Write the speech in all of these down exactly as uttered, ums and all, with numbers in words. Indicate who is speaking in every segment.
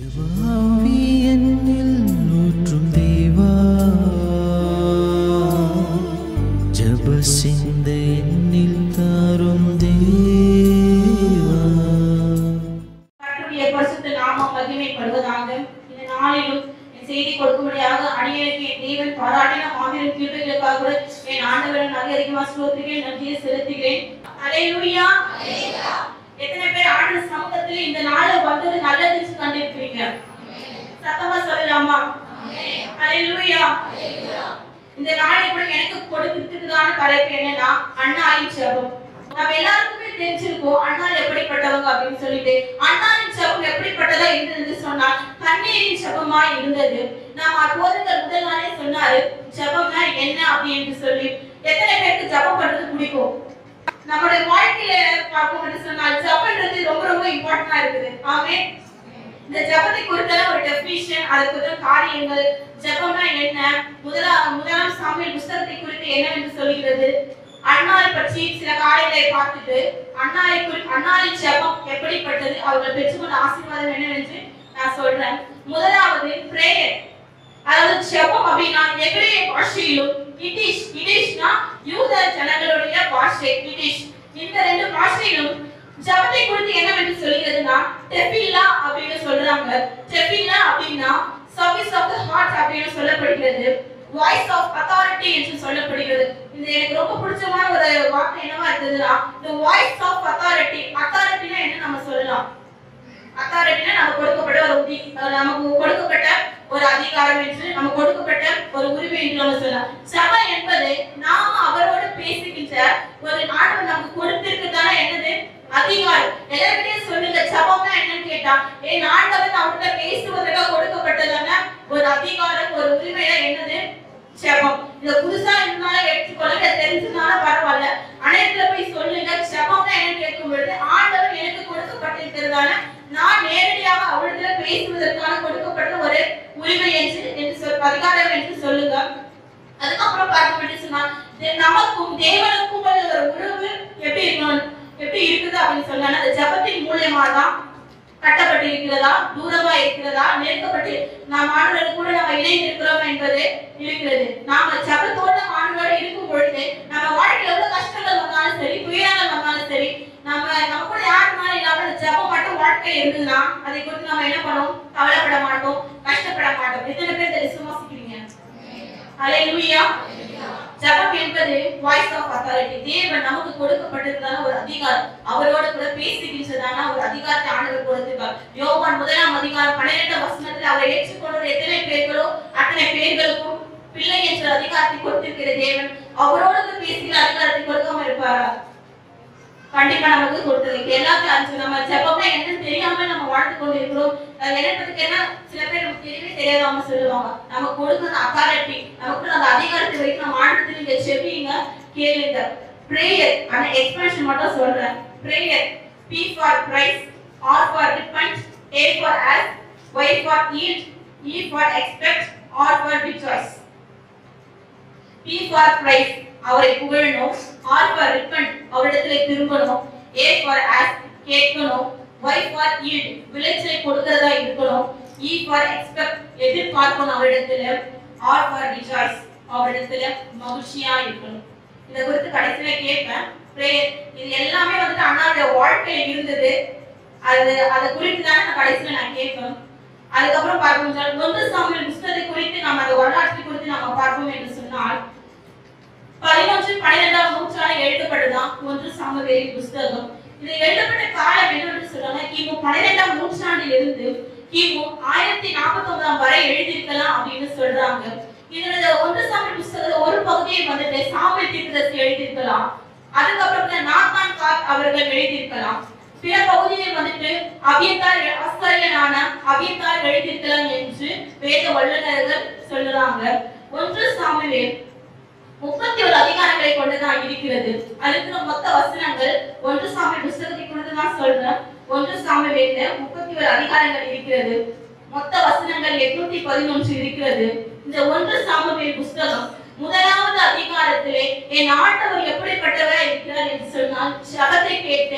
Speaker 1: செய்தி கொடுக்கும்படியாக அடியேனுக்கு என் தேவன் பாராட்டின மாபெரும் கிருபைகளுக்காக கூட என் ஆண்டவரின் அதிகமாக ஸ்தோத்திரிக்கிறேன், நன்றியை செலுத்துகிறேன். அல்லேலூயா. எத்தனை பேர் ஆண்டவர் சமூகத்தில் இந்த நாளை வந்தது நல்லதுன்னு கண்டிருக்கிறீங்க? சத்தமா சொல்லலாமா? அல்லேலூயா. இந்த நாளை கூட எனக்கு கொடுக்கிறதுக்கான தலைப்பு என்னன்னா அன்னாளின் ஜெபம். நம்ம எல்லாருக்குமே தெரிஞ்சிருக்கோம் அன்னாள் எப்படிப்பட்டவங்க அப்படின்னு சொல்லிட்டு. அன்னாளின் ஜெபம் எப்படிப்பட்டதா இருந்தது சொன்னா கண்ணீரின் ஜெபமா இருந்தது. நாம போதகர் முதல் நாளே சொன்னாரு ஜெபம்னா என்ன அப்படின்னு சொல்லி. எத்தனை பேருக்கு ஜெபம் பண்றது பிடிக்கும்? நம்மளுடைய வாழ்க்கையில பார்ப்போம்னு சொன்னால் ஜெபம்ன்றது ரொம்ப ரொம்ப இம்பார்ட்டன்டா இருக்குது. ஆமென். இந்த ஜெபத்தை குறித்த ஒரு டெஃபினிஷன், அதுக்கு காரியங்கள், ஜெபம்னா என்ன, முதலா முதலாம் சாமுவேல் புத்தகத்தை குறித்து என்னவென்று சொல்கிறது, அன்னாள் பற்றி சில காரியங்களை பார்த்துட்டு அன்னாளை குறித்து அன்னாளின் ஜெபம் எப்படிப்பட்டது, அவர்கள் பெற்றுக்கொண்ட ஆசீர்வாதம் என்னவென்று நான் சொல்றேன். முதலாவது பிரேயர், அதாவது ஜெபம் அப்படின்னா எபிரேய பாஷையிலும் இடிஷ் இடிஷ்னா யூத ஜனங்களுடைய பாஷை இடிஷ், இந்த ரெண்டு பாஷையிலும் ஜெபத்தை குறித்து என்னவென்று சொல்கிறதுனா டெஃபில்லா அப்படின்னு சொல்றாங்க. டெஃபில்லா அப்படின்னா சர்வீஸ் ஆஃப் தி ஹார்ட் அப்படின்னு சொல்லப்படுகிறது. வாய்ஸ் ஆஃப் அத்தாரிட்டி என்று சொல்லப்படுகிறது. இது எனக்கு ரொம்ப பிடிச்சமான ஒரு வார்த்தை என்னவா இருக்குதுன்னா the voice of authority. அத்தாரிட்டினா என்ன நம்ம சொல்லலாம்? அத்தாரிட்டினா நமக்கு கொடுக்கப்பட்ட ஒரு உதி, நமக்கு கொடுக்கப்பட்ட ஒரு அதிகாரம் என்று, நமக்கு கொடுக்கப்பட்ட ஒரு உரிமை என்று நம்ம சொல்லலாம். ஜெபம் என்பது நாம அவரோடு பேசுகின்ற ஒரு ஆண்டவர் நமக்கு கொடுத்திருக்கிறதான என்னது அதிகாரம். எல்லார்கிட்டயும் சொல்லுங்க ஜெபம்னா என்னன்னு கேட்டா என் ஆண்டவர் அவர்கிட்ட பேசுவதற்காக கொடுக்கப்பட்டதான ஒரு அதிகாரம், ஒரு உரிமை என்னது ஜெபம். இத புதுசா இருந்தாலும் எடுத்துக்கொள்ளுங்க, தெரிஞ்சுனாலும் பரவாயில்ல. அனைத்துல போய் சொல்லுங்க ஜெபம்னா என்னன்னு கேட்கும் பொழுது ஆண்டவர் எனக்கு கொடுக்கப்பட்டிருக்கிறதான நான் நேரடியாக அவரிடத்துல பேசுவதற்கான கொடுக்கப்பட்ட ஒரு உரிமை என்று என்று சொல் அதிகாரம் என்று சொல்லுங்க. அதுக்கப்புறம் பார்க்க சொன்னா நமக்கும் தேவனுக்கும் ஒரு உறவு எப்படி இருக்கணும், எப்படி இருக்குது அப்படின்னு சொன்னா அந்த ஜெபத்தின் மூலமா தான் கட்டப்பட்டு இருக்கிறதா, தூரமா இருக்கிறதா, நெருக்கப்பட்டு நாம் ஆண்டவரோடு கூட நம்ம இணைந்து இருக்கிறோம் என்பது இருக்கிறது. நாம ஜெபத்தோட ஆண்டவரோடு இருக்கும் பொழுது நம்ம வாழ்க்கையில எவ்வளவு கஷ்டங்கள் வந்தாலும் சரி, துயரங்கள் வந்தாலும் சரி, நம்ம நம்ம கூட யாருனாலும் இல்லாம ஜெபம் மட்டும் வாழ்க்கையில இருந்ததுன்னா அதை குறித்து நம்ம என்ன பண்ணுவோம்? கவலைப்பட மாட்டோம், கஷ்டப்பட மாட்டோம். எத்தனை பேர் இதை விசுவாசிக்கிறீங்க? அல்லேலூயா. ஜெபம் என்பது வாய்ஸ் ஆஃப் அத்தாரிட்டி. தேவன் நமக்கு கொடுக்கப்பட்டிருக்கான ஒரு அதிகாரம், அவரோட கூட பேசுகின்றதான ஒரு அதிகாரத்தை ஆண்டவர் கொடுத்திருக்கார். யோவான் முதலாம் அதிகாரம் பன்னிரண்டாம் வசனத்தில் அவரை ஏற்றுக்கொண்ட எத்தனை பேர்களோ அத்தனை பேர்களுக்கும் பிள்ளை என்ற அதிகாரத்தை கொடுத்திருக்கிற தேவன் அவரோடு பேசுகிற அதிகாரத்தை கொடுக்காம இருப்பாரா? கண்டிப்பா நமக்கு கொடுத்தது. எல்லாத்தையும் அஞ்சு நம்ம ஜெபம்னா என்னன்னு தெரியாம நம்ம வாழ்ந்து கொண்டு இருக்கிறோம். என்னத்துக்கு என்ன சில பேர் நமக்கு தெரியவே தெரியாதவங்க சொல்லுவாங்க. நமக்கு கொடுக்கிற அத்தாரிட்டி, நமக்கு அந்த அதிகாரத்தை வரைக்கும் நம்ம ஆண்டவர்கிட்ட நீங்க செவிங்க, கேளுங்க. பிரேயர் அந்த எக்ஸ்பிரஷன் மட்டும் சொல்றேன். பிரேயர் P for price, R for repent, A for ask, Y for yield, E for expect, R for rejoice. P for price அவரை புகழணும், R for repent அவரிடத்திலே திரும்பணும், A for ask கேட்கணும், Y for yield விளைச்சலை கொடுக்கிறதா இருக்கணும், E for expect எதிர்பார்க்கணும் அவரிடத்துல, R for rejoice அவரிடத்துல மகிழ்ச்சியா இருக்கணும். இத குறித்து கடைசியில கேட்பேன். பிரேயர் இது எல்லாமே வந்து அண்ணாவுடைய வாழ்க்கையில இருந்தது. அது அதை குறித்து தான் நான் கடைசியில நான் கேட்பேன். அதுக்கப்புறம் பார்ப்போம் ஒன்று சாமுவேல் புத்தகத்தை குறித்து நம்ம அந்த வரலாற்றை குறித்து நம்ம பார்ப்போம் என்று சொன்னால் பதினொன்று பன்னிரெண்டாம் நூற்றாண்டில் எழுதப்பட்டதான் ஒன்று சாமுவேலின் புத்தகம். இது எழுதப்பட்ட காலம் என்னன்னு சொல்றாங்க கிமு பன்னிரெண்டாம் நூற்றாண்டில் இருந்து கிமு ஆயிரத்தி நாற்பத்தி ஒன்பதாம் வரை எழுதியிருக்கலாம் அப்படின்னு சொல்றாங்க. இதோட ஒன்று சாமுவேல் புத்தகத்துல ஒரு பகுதியை வந்துட்டு சாமுவேல் தீர்க்கதரிசி எழுதியிருக்கலாம். அதுக்கப்புறம் நாத்தான் காத் அவர்கள் எழுதியிருக்கலாம். பிற பகுதியில் வந்துட்டு அபியத்தார் ஆஸ்திரேலியனான அபியத்தார் எழுதியிருக்கலாம் என்று வேத வல்லுநர்கள் சொல்றாங்க. ஒன்று சாமுவேல் முப்பத்தி ஒரு அதிகாரங்களை கொண்டுதான் இருக்கிறது. அதுக்கு மொத்த வசனங்கள் ஒன்று சாமுவேல் புத்தகத்தை கொண்டுதான் சொல்றேன். ஒன்று சாமுவேல்ல முப்பத்தி ஒரு அதிகாரங்கள் இருக்கிறது. மொத்த வசனங்கள் எட்நூத்தி பதினொன்று இருக்கிறது. இந்த ஒன்று சாமுவேல் புத்தகம் முதலாவது அதிகாரத்திலே என் ஆண்டவர் எப்படிப்பட்டவராய் இருக்கிறார் என்று சொன்னால் ஜெபத்தை கேட்டு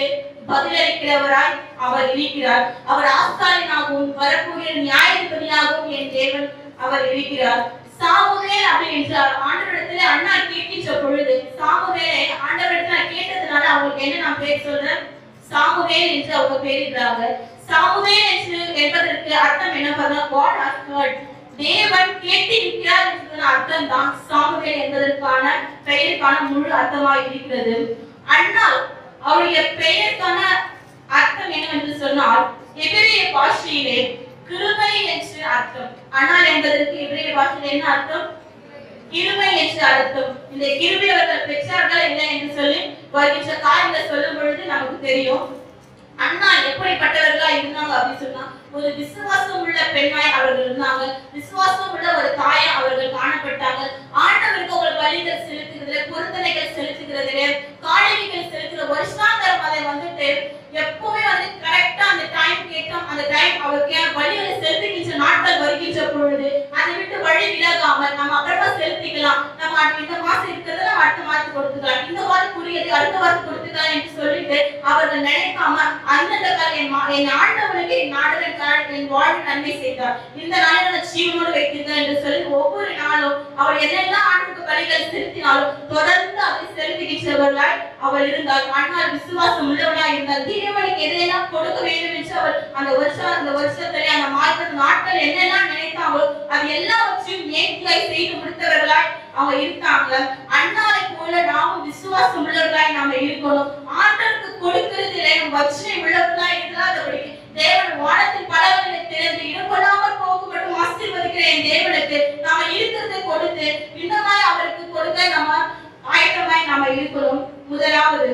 Speaker 1: பதிலளிக்கிறவராய் அவர் இருக்கிறார். அவர் ஆசாரியனாகவும் வரக்கூடிய நியாயாதிபதியாகவும் என் தேவன் அவர் இருக்கிறார். சாமுவேல் அப்படி என்றார். ஆண்டவரிடத்துல அண்ணா கேட்கின்ற பொழுது சாமுவேலை ஆண்டவரிடத்துல கேட்டதுனால அவங்களுக்கு என்ன நான் பேர் சொல்றேன், சாமுவேல் என்று அவங்க பேரிடுறாங்க. சாமுவேல் என்று என்பதற்கு அர்த்தம் என்ன பார்த்தா God has heard, தேவன் கேட்டிருக்கிறார் என்ற அர்த்தம் தான் சாமுவேல் என்பதற்கான பெயருக்கான முழு அர்த்தமாய் இருக்கிறது. அண்ணால் அவருடைய பெயருக்கான அர்த்தம் என்னவென்று சொன்னால் எபிரேய பாஷையிலே கிருபை என்று அர்த்தம். அண்ணால் என்பதற்கு எபிரேய பாஷையில என்ன அர்த்தம், கிருபை என்று அர்த்தம். இந்த கிருபை அவர்கள் பெற்றார்கள் இல்லை என்று சொல்லி வருகின்ற காரியங்களை சொல்லும் பொழுது நமக்கு தெரியும். அண்ணா எப்படிப்பட்டவர்களா இருந்தாங்க அப்படின்னு சொன்னா ஒரு விசுவாசம் உள்ள பெண்ணாய் அவர்கள் இருந்தாங்க. விசுவாசம் உள்ள ஒரு தாயா அவர்கள் காணப்பட்டாங்க. ஆண்டவருக்கு அவர்கள் பலிகள் செலுத்துகிறதுல, பொருத்தனைகள் செலுத்துகிறதுல, காணிக்கைகள் செலுத்துகிற வருஷாந்தரம் அதை வந்துட்டு எப்பவுமே வந்து கரெக்டா அந்த டைம் கேட்டோம். அந்த டைம் அவருக்கு பலிகளை செலுத்துகின்ற நாட்கள் வருகின்ற பொழுது அதை விட்டு வழி விலகாம நம்ம அப்புறமா செலுத்திக்கலாம், நம்ம இந்த மாசம் இருக்கிறத நம்ம அடுத்த மாதம் கொடுத்துக்கலாம், இந்த வாரம் புரியுது அடுத்த வாரம் கொடுத்துக்கலாம் என்று சொல்லிட்டு அவர்கள் நினைக்காம அந்தந்த என் ஆண்டவனுக்கு என் ஆண்டவன் என் வாழ்வு நன்மை செய்தார், இந்த நாளில் நான் ஜீவனோடு வைத்திருந்தேன் என்று சொல்லி ஒவ்வொரு நாளும் அவர் என்னெல்லாம் ஆண்டுக்கு பலிகள் செலுத்தினாலும் தொடர்ந்து அதை செலுத்துகின்றவர்களாய் அவர் இருந்தார். ஆனால் விசுவாசம் உள்ளவர்களாய் இருந்தார். தேவனுக்கு எதையெல்லாம் கொடுக்க வேண்டும் என்று அவர் அந்த வருஷம் அந்த வருஷத்திலே அந்த மாதத்து நாட்கள் என்னெல்லாம் நினைத்தாங்களோ அது எல்லாவற்றையும் நேர்த்தியாய் செய்து முடித்தவர்களாய் அவங்க இருக்காங்க. அண்ணாவை போல நாமும் விசுவாசம் உள்ளவர்களாய் நாம இருக்கணும். ஆண்டவருக்கு கொடுக்கிறதுல வச்சனை உள்ளவர்களாய் இல்லாதபடி தேவன் வானத்தின் பலவர்களை திறந்து இடப்படாமல் போகும் மட்டும் ஆசீர்வதிக்கிற என் தேவனுக்கு நாம இருக்கிறதை கொடுத்து இன்னமாய் அவருக்கு கொடுக்க நம்ம ஆயத்தமாய் நாம இருக்கணும். முதலாவது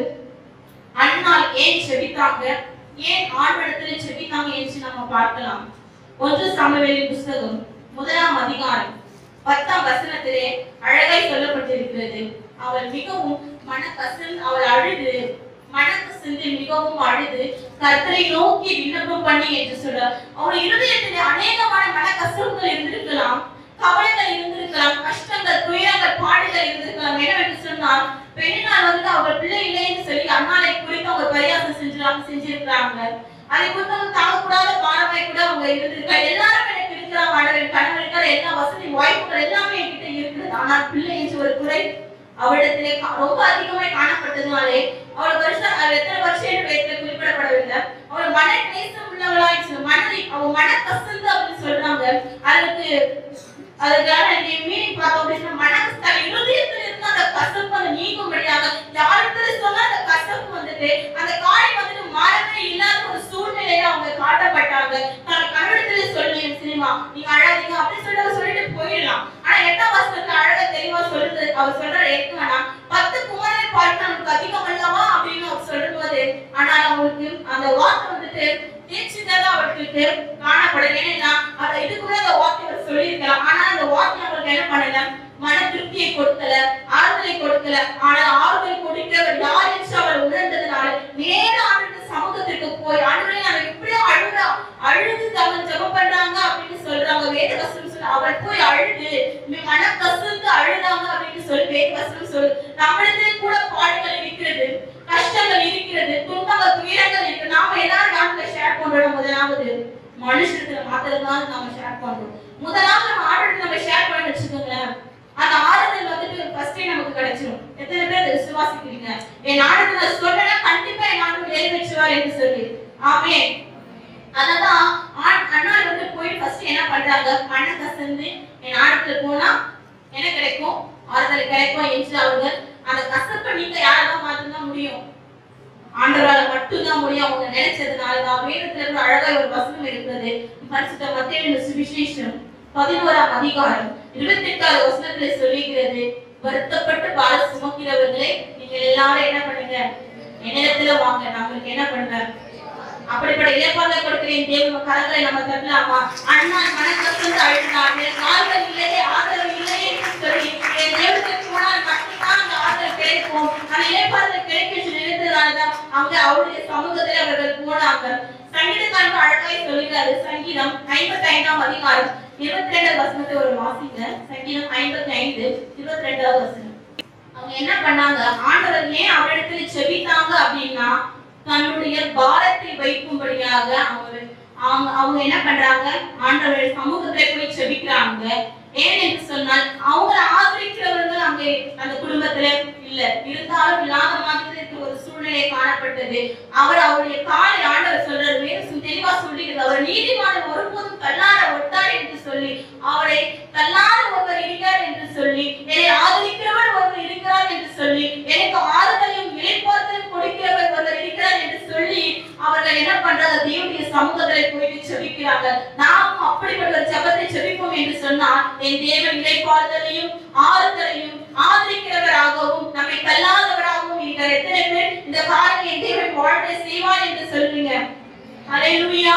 Speaker 1: அண்ணால் ஏன் செபித்தாங்க, ஏன் ஆண்டவரிடத்துல செபித்தாங்க என்று நம்ம பார்க்கலாம். ஒன்று சாமுவேலின் புத்தகம் முதலாம் அதிகாரம் பத்தாம் வசனத்திலே அழகாய் சொல்லப்பட்டிருக்கிறது. அவள் மிகவும் மனக்கசந்து அவள் அழுது மனக்கசந்து மிகவும் அழுது கர்த்தரை நோக்கி விண்ணப்பம் பண்ணி என்று சொல்றார். அவள் இருதயத்திலே அநேகமான மனக்கசப்புகள் இருந்திருக்கலாம், கவலைகள் இருந்திருக்கலாம், கஷ்டங்கள், துயரங்கள், பாடுகள் இருந்திருக்கலாம். என்னவென்று சொன்னால் பெண்ணினால் வந்து அவர் பிள்ளை இல்லை என்று சொல்லி அண்ணாலை குறித்து அவங்க பரியாசம் செஞ்சிருக்காங்க செஞ்சிருக்கிறாங்க அதை குறித்து தாங்கக்கூடாத பாரமாய் கூட அவங்க இருந்திருக்காங்க. எல்லாரும் எனக்கு இருக்கிறாங்க, ஆண்டவன் கணவர் இருக்கிற எல்லா வசதி வாய்ப்புகள் எல்லாமே என்கிட்ட இருக்கிறது, ஆனால் பிள்ளை என்று ஒரு குறை அவளிடத்திலே ரொம்ப அதிகமாய் காணப்பட்டதுனாலே அவள் வருஷம் எத்தனை வருஷம் என்று பேர்ல குறிப்பிடப்படவில்லை. அவள் மன நேசம் உள்ளவளாய் மனதை அவள் மன கசந்து அப்படின்னு சொல்றாங்க. அதுக்கு அதுக்கான மீனிங் பார்த்தோம் அப்படின்னா மனக்கஷ்ட இருதயத்தில் இருந்து அந்த கசப்பு அந்த நீங்கும்படியாக யாருக்கு சொன்னா அந்த கசப்பு வந்துட்டு அந்த காய் வந்துட்டு மாறவே இல்லாத ஒரு சூழ்நிலையில அவங்க காட்டப்பட்டாங்க. நான் கன்னடத்துல சொல்லுவேன் சினிமா நீங்க அழாதீங்க அப்படின்னு சொல்லி சொல்லிட்டு போயிடலாம். ஆனா எட்டாம் வருஷத்துல அழகா தெளிவா சொல்லுது. அவர் சொல்ற ஏற்கனா பத்து குமாரை பார்த்து நமக்கு அதிகம் அல்லவா அப்படின்னு அவர் சொல்லும் போது ஆனால் அவங்களுக்கு அந்த வார்த்தை வந்துட்டு தீட்சிதா அவர்களுக்கு காணப்படல. ஏன்னா அதை இது கூட அந்த வார்த்தை அவர் சொல்லியிருக்கலாம். ஆனா அந்த வார்த்தை அவங்களுக்கு என்ன பண்ணல, மன திருப்தியை கொடுக்கல, ஆறுதலை கொடுக்கல. ஆனால் ஆறுதலை கொடுக்கிறவர் யார் என்று அவர் உணர்ந்ததுனால நேர ஆண்டு சமூகத்திற்கு போய் ஆண்டவரே அவன் இப்படியே அழுதா அழுது அவன் ஜெபம் பண்றாங்க அப்படின்னு சொல்றாங்க. வேத வசனம் சொல்ல அவள் போய் அழுது மன கசந்து அழுதாங்க அப்படின்னு சொல்லி வேத வசனம் சொல்லு. நம்மளுக்கு கூட பாடுகள் இருக்கிறது, கஷ்டங்கள் இருக்கிறது, துன்பங்கள், துயரங்கள் இருக்கு. நாம எல்லாரும் நாட்டுல ஷேர் பண்றோம். முதலாவது மனுஷத்துல மாத்திரம்தான் நாம ஷேர் பண்றோம். முதலாவது நம்ம ஆர்டர் நம்ம ஷேர் பண்ணி வச்சுக்கோங்களேன், அந்த ஆறுதல் வந்துட்டு ஃபர்ஸ்டே நமக்கு கிடைச்சிடும். எத்தனை பேர் விசுவாசிக்கிறீங்க? என் ஆறுதல சொல்றேன்னா கண்டிப்பா என் ஆண்டு நிறைவேற்றுவார் என்று சொல்லி. ஆமென். அததான் அண்ணாள் வந்து போய் ஃபர்ஸ்ட் என்ன பண்றாங்க, மன கசந்து என் ஆறுதல போனா என்ன கிடைக்கும், ஆறுதல் கிடைக்கும் என்று அவங்க அந்த கசப்பை நீங்க யாரெல்லாம் மாற்றதான் முடியும், ஆண்டவரால மட்டும்தான் முடியும். அவங்க நினைச்சதுனாலதான். வேதத்துல இருந்து அழகா ஒரு வசனம் இருக்கிறது. பரிசுத்த மத்தேயு சுவிசேஷம் பதினோராம் அதிகாரம் இருபத்தி எட்டாவது வசனத்துல சொல்லிக்கிறது, வருத்தப்பட்டு பார சுமக்கிறவர்களே நீங்க எல்லாரும் என்ன பண்ணுங்க, என்னிடத்துல வாங்க, நம்மளுக்கு என்ன பண்ணுவேன். அப்படிப்பட்ட இழப்பாக கொடுக்கிறேன் தேவ கரங்களை நம்ம தரலாமா? அண்ணா மனக்கசந்து அழுதாங்க, கால்கள் இல்லையே ஆதரவு இல்லையே சொல்லி என் தேவத்துக்கு போனால் மட்டும்தான் அந்த ஆதரவு கிடைக்கும். அந்த இழப்பாக கிடைக்க நினைத்ததால்தான் அவங்க அவருடைய சமூகத்தில் அவர்கள் போனாங்க. சங்கீதக்காரங்க அழகாய் சொல்லுகிறாரு. சங்கீதம் ஐம்பத்தி ஐந்தாம் அதிகாரம் இருபத்தி ரெண்டாவது வசனத்தை ஒரு வாசிங்க. சங்கீதம் ஐம்பத்தி ஐந்து இருபத்தி ரெண்டாவது வசனம். அவங்க என்ன பண்ணாங்க, ஆண்டவர் ஏன் அவரிடத்துல செபித்தாங்க அப்படின்னா தன்னுடைய தன்னுடைய பாரத்தை வைக்கும்படியாக அவங்க அவங்க அவங்க என்ன பண்றாங்க, ஆண்டவருடைய சமூகத்துல போய் செபிக்கிறாங்க. ஏன் என்று சொன்னால் அவங்களை ஆதரிக்கிறவர்கள் அங்கே அந்த குடும்பத்துல இல்ல, இருந்தாலும் இல்லாத மாதிரி ஒரு சூழ்நிலை காணப்பட்டது. அவர் அவருடைய காலை ஆண்டவர் சொல்றாரு, வேதம் தெளிவா சொல்லுகிறது, அவர் நீதிமான் ஒருபோதும் தள்ளாட ஒட்டார் என்று சொல்லி, அவரை தள்ளாத ஒருவர் இருக்கிறார் என்று சொல்லி, என்னை ஆதரிக்கிறவர் ஒருவர் இருக்கிறார் என்று சொல்லி, எனக்கு ஆறுதலையும் இளைப்பாறுதலையும் கொடுக்கிறவர் ஒருவர் இருக்கிறார் என்று சொல்லி அவர்கள் என்ன பண்றாங்க, தேவனுடைய சமூகத்திலே போயிட்டு செபிக்கிறாங்க. நாம் அப்படிப்பட்ட ஒரு ஜெபத்தை செபிப்போம் என்று சொன்னால் என் தேவன் இளைப்பாறுதலையும் ஆறுதலையும் ஆதரிக்கிறவராகவும் நம்மை தள்ளாதவராகவும் இருக்கிறார். எத்தனை பேர் இந்த காரியத்தை என் தேவன் வாழ்க்கை செய்வார் என்று சொல்றீங்க? ஹல்லேலூயா.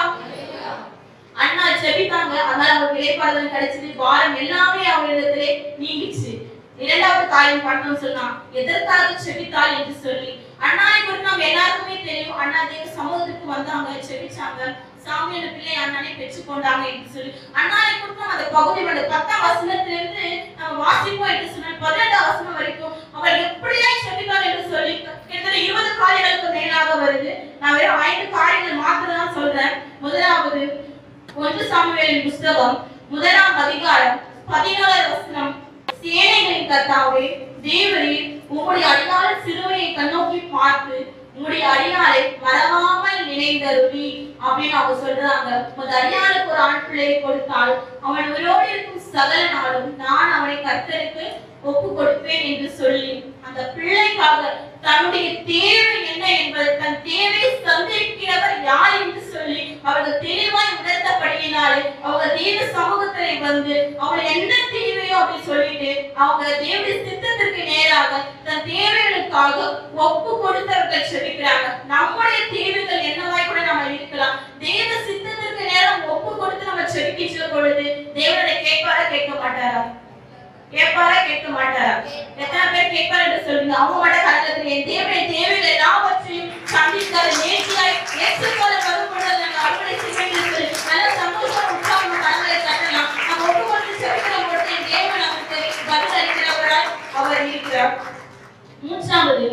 Speaker 1: அண்ணா ஜெபித்தாங்க, அதனால அவங்களுக்கு இளைப்பாறுதல் கிடைச்சது, பாரம் எல்லாமே அவங்களிடத்திலே நீங்கிச்சு. இரண்டாவது காரியம் பண்ணணும்னு சொன்னா எதற்காக செபித்தாள் என்று சொல்லி, அண்ணாவை குறித்து நம்ம எல்லாருக்குமே தெரியும். அண்ணா தேவ சமூகத்துக்கு வந்தாங்க, செபிச்சாங்க, சாமியோட பிள்ளை அண்ணனை பெற்றுக்கொண்டாங்க என்று சொல்லி அண்ணாவை குறித்து அந்த பகுதியோட பத்தாம் வசனத்திலிருந்து நம்ம வாசிப்போம் என்று சொன்னால் பதினெட்டாம் வசனம் வரைக்கும் அவர் எப்படியா செபித்தாள் என்று சொல்லி கிட்டத்தட்ட இருபது காரியங்களுக்கு மேலாக வருது. நான் வெறும் ஐந்து காரியங்கள் மாத்திரம் தான் சொல்றேன். முதலாவது ஒன்று சாமுவேலின் புஸ்தகம் முதலாம் அதிகாரம் பதினாலாவது வசனம், சேனைகளின் கர்த்தாவே தேவரீர் உம்முடைய அடியாள் சிலுவையை கண்ணோக்கி பார்த்து உம்முடைய அடியாளை மறவாமல் நினைந்தருளி அப்படின்னு அவங்க சொல்றாங்க. உமது அடியாளுக்கு ஒரு ஆண் பிள்ளையை கொடுத்தால் அவன் உயிரோடு இருக்கும் சகல நாளும் நான் அவனை கர்த்தருக்கு ஒப்பு கொடுப்பேன் என்று சொல்லி அந்த பிள்ளைக்காக தன்னுடைய தேவை என்ன என்பது, தன் தேவை சந்திக்கிறவர் யார் என்று சொல்லி அவர்கள் தெளிவாய் உணர்ந்தபடியினாலே அவங்க தேவ சமூகத்திலே வந்து அவங்க என்ன தேவையோ அப்படின்னு சொல்லிட்டு அவங்க தேவனுடைய சித்தத்திற்கு நேராக தன் தேவைகளுக்காக ஒப்பு கொடுத்தவர்கள் செபிக்கிறாங்க. நம்முடைய தேவைகள் என்னவாய் கூட நம்ம இருக்கலாம், தேவ சித்தத்திற்கு நேரம் ஒப்பு கொடுத்து நம்ம செபிக்கிற பொழுது தேவனை கேட்பாரா கேட்க மாட்டாரா? கேட்பாரா கேட்க மாட்டாரா? எத்தனை பேர் கேட்பார் என்று சொல்லுங்க. அவங்க மட்டும் கலக்கத்தில் என் தேவனுடைய தேவைகள் எல்லாவற்றையும் சந்தித்தார் நேர்த்தியாய் ஏற்றுக்கொள்ள வரும்பொழுது நாங்கள் அறுவடை செய்வேன் சொல்லி நல்ல சந்தோஷம் உற்சாகம் கலங்களை கட்டலாம். நம்ம ஒப்பு கொடுத்து செபிக்கிற பொழுது என் தேவன் நமக்கு பதில் அளிக்கிறவராய் அவர் இருக்கிறார். மூன்றாவது,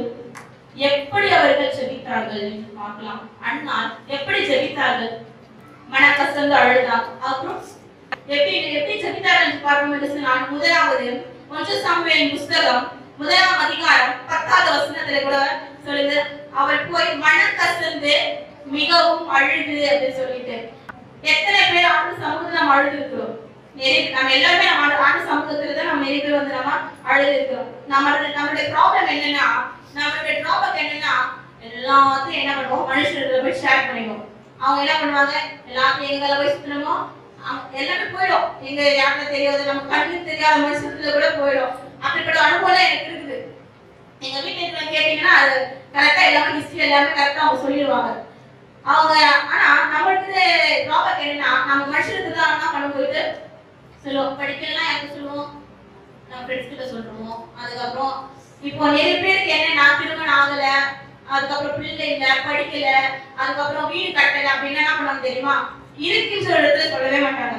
Speaker 1: எப்படி அவர்கள் ஜெபித்தார்கள் என்று பார்க்கலாம். அண்ணால் எப்படி ஜெபித்தார்கள்? மனக்கசந்து அழுதார். அப்புறம் எப்படி எப்படி ஜெபித்தார்கள் என்று பார்ப்போம் என்று சொன்னால் முதலாவது ஒன்று சாமுவேலின் புஸ்தகம் முதலாம் அதிகாரம் பத்தாவது வசனத்துல கூட சொல்லுது, அவர் போய் மனக்கசந்து மிகவும் அழுது அப்படின்னு சொல்லிட்டு. எத்தனை பேர் ஆண்டு சமூகத்துல நம்ம அழுது இருக்கிறோம்? நம்ம எல்லாருமே நம்ம ஆண்டு சமூகத்துல தான் நம்ம நிறைய பேர் வந்து நம்ம அழுது இருக்கிறோம். நம்ம நம்மளுடைய ப்ராப்ளம் என்னன்னா, நம்மளுடைய ட்ராபேக் என்னன்னா எல்லாத்தையும் என்ன பண்ணுவோம், மனுஷர்களை போய் ஷேர் பண்ணிடுவோம். அவங்க என்ன பண்ணுவாங்க, எல்லாத்தையும் எங்களை போய் சுத்தணுமோ எல்லாமே போயிடும். எங்க யாருன்னு தெரியாது, நம்ம கண்ணுக்கு தெரியாத மனுஷத்துல கூட போயிடும். அப்படிப்பட்ட அனுபவம் எனக்கு இருக்குது. எங்க வீட்டுல கேட்டீங்கன்னா அது கரெக்டா எல்லாமே ஹிஸ்டரி எல்லாமே கரெக்டா அவங்க சொல்லிடுவாங்க அவங்க. ஆனா நம்மளுக்கு ட்ராபேக் என்னன்னா, நம்ம மனுஷனுக்கு தான் என்ன பண்ண போயிட்டு சொல்லுவோம், படிக்கலாம் யாருக்கு சொல்லுவோம், நம்ம ஃப்ரெண்ட்ஸ் கிட்ட சொல்லுவோம். அதுக்கப்புறம் இப்போ நிறைய பேருக்கு என்ன, நான் திருமணம் ஆகல, அதுக்கப்புறம் பிள்ளை இல்ல, படிக்கல, அதுக்கப்புறம் வீடு கட்டல அப்படின்னு என்ன பண்ணுவாங்க தெரியுமா, இருக்குன்னு இடத்துல சொல்லவே மாட்டாங்க.